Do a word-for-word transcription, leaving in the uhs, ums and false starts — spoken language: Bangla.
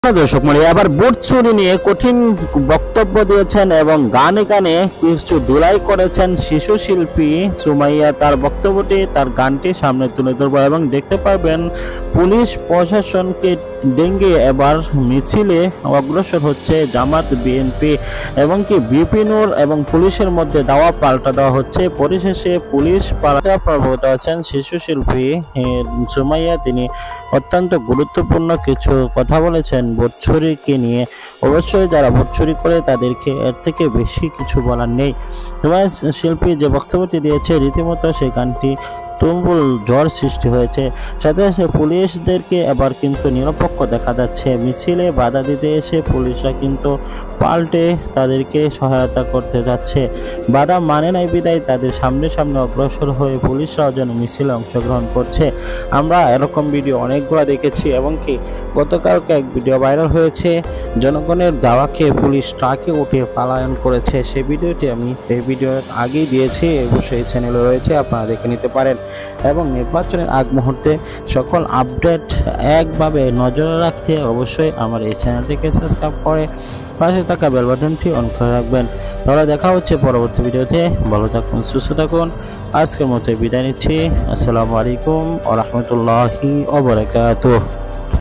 দর্শক মন্ডলী আবার ভোট চুরি নিয়ে কঠিন বক্তব্য দিয়েছেন এবং গানে গানে কিছু ধুলাই করেছেন শিশু শিল্পী সুমাইয়া। তার বক্তব্যটি তার গানটি সামনে তুলে ধরবো এবং দেখতে পারবেন পুলিশ প্রশাসনকে ডেঙ্গে এবার মিছিলে অগ্রসর হচ্ছে জামাত বিএনপি এবং কি বিপিনুর এবং পুলিশের মধ্যে দাওয়া পাল্টা দেওয়া হচ্ছে। পরিশেষে পুলিশ পাল্টা প্রভাবিত আছেন শিশু শিল্পী সুমাইয়া। তিনি অত্যন্ত গুরুত্বপূর্ণ কিছু কথা বলেছেন ভোট চুরিকে নিয়ে। অবশ্যই যারা ভোট চুরি করে তাদেরকে এর থেকে বেশি কিছু বলার নেই। সুমাইয়া শিল্পী যে বক্তব্যটি দিয়েছে রীতিমতো সেই গানটি তুমুল ঝড় সৃষ্টি হয়েছে। সাথে সাথে পুলিশদেরকে এবার কিন্তু নিরপেক্ষ দেখা যাচ্ছে। মিছিলে বাধা দিতে এসে পুলিশরা কিন্তু পাল্টে তাদেরকে সহায়তা করতে যাচ্ছে। বাধা মানে নাই বিদায় তাদের সামনে সামনে অগ্রসর হয়ে পুলিশরাও যেন মিছিলে অংশগ্রহণ করছে। আমরা এরকম ভিডিও অনেকগুলো দেখেছি এবং কি গতকালকে এক ভিডিও ভাইরাল হয়েছে, জনগণের দাওয়াকে পুলিশ ট্রাকে উঠে পলায়ন করেছে। সেই ভিডিওটি আমি এই ভিডিওর আগেই দিয়েছি, অবশ্যই চ্যানেলে রয়েছে, আপনারা দেখে নিতে পারেন। এবং নির্বাচনের আগ মুহূর্তে সকল আপডেট একভাবে নজরে রাখতে অবশ্যই আমার এই চ্যানেলটিকে সাবস্ক্রাইব করে পাশে থাকা বেল বাটনটি অন করে রাখবেন। তাহলে দেখা হচ্ছে পরবর্তী ভিডিওতে। ভালো থাকুন, সুস্থ থাকুন। আজকের মতো বিদায় নিচ্ছি। আসসালামু আলাইকুম ওয়া রাহমাতুল্লাহি ওয়া বারাকাতুহু।